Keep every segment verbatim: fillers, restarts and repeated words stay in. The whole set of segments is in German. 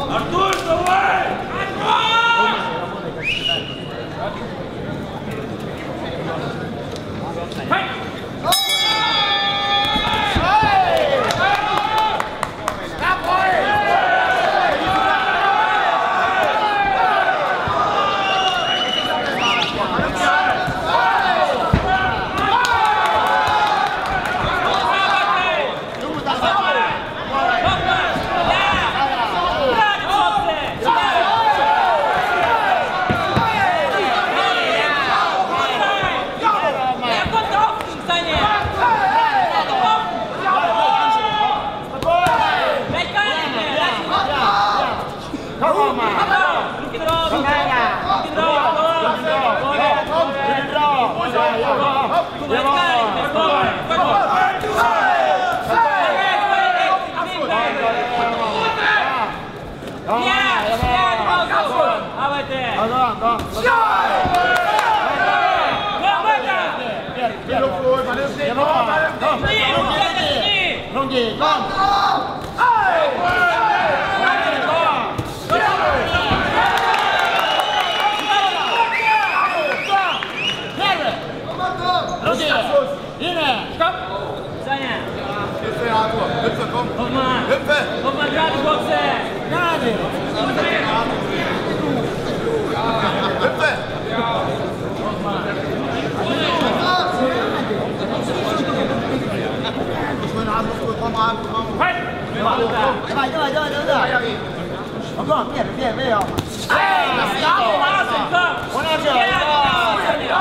Артур, давай! Rongi, kom! Rongi, inne! Stopp! Саня! Hüpfe, Arthur! Hüpfe, komm! Guck mal! Hüpfe! Guck mal, gerade Boxe! Gerade! Hüpfe! Komm an, komm an! Давай, давай, давай, давай! Ага, нет, нет, нет! Эй, Настал, Масенька! Он отжал!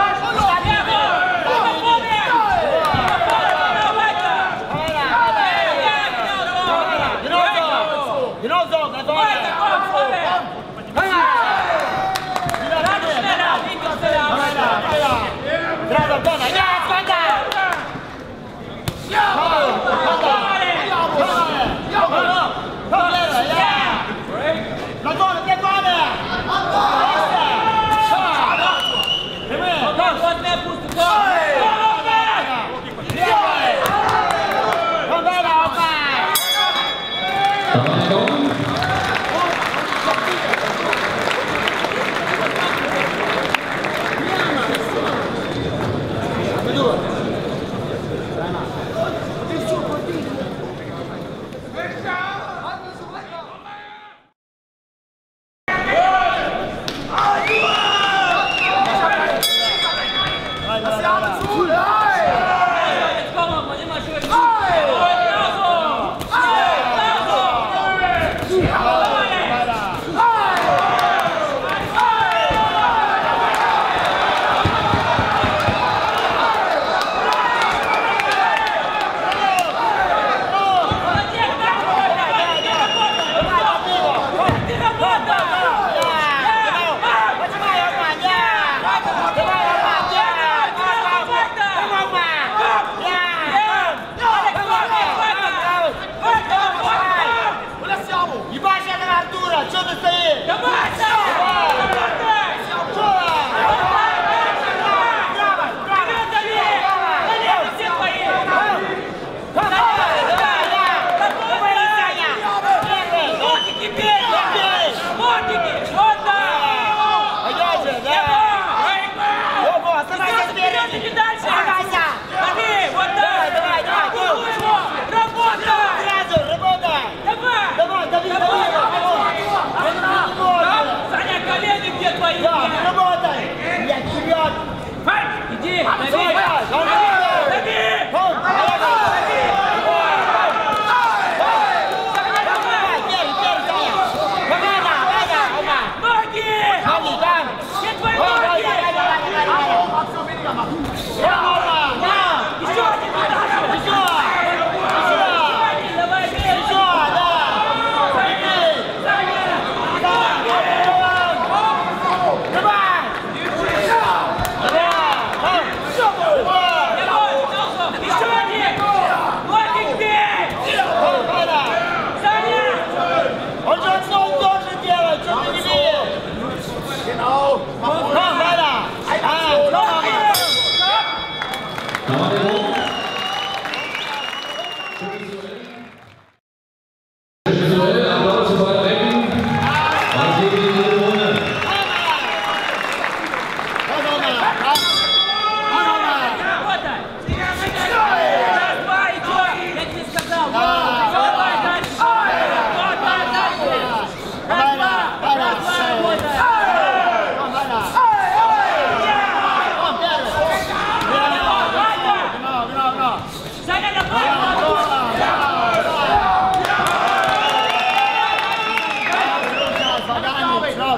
Come on!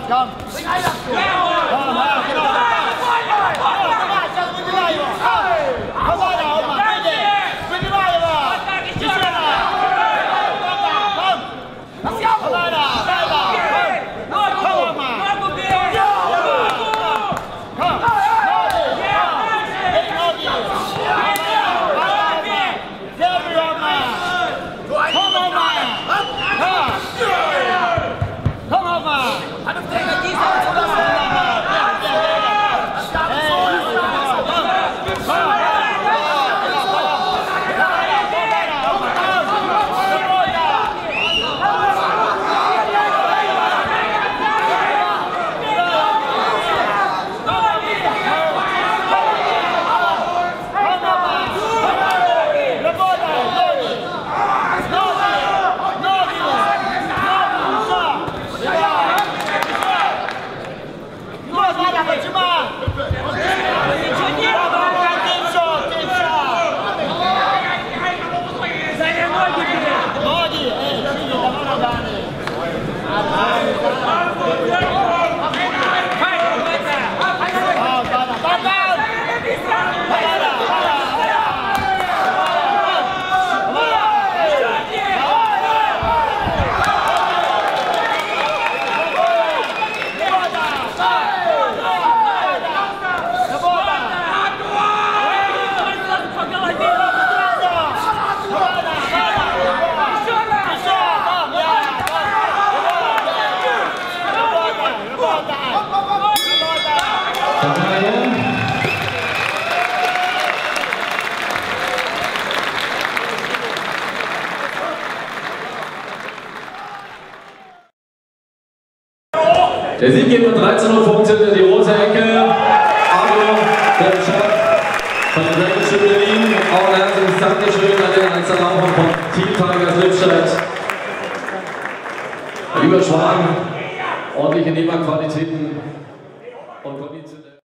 komm. Bring einen ab. Komm, ja, genau. Komm mal, das ist die Reihe. Komm weiter, hau mal, bitte. Für die Reihe, Mann. Die Schöner. Komm. Lass sie auf. Komm weiter, weiter. Komm. Komm mal. Komm. Hey, Nordi. Sehr berührt, Mann. Komm auf mal. Komm auf mal. Hat uns der Energie so oder so? Der Sieg geht mit dreizehn Uhr funktioniert die rote Ecke. Arno, der Chef von Breakfast Berlin. Auch ein herzliches Dankeschön an den Einzellaufer von Team Tigers Lippstadt. Lieber Schwan, ordentliche Nehmerqualitäten und Konditionen.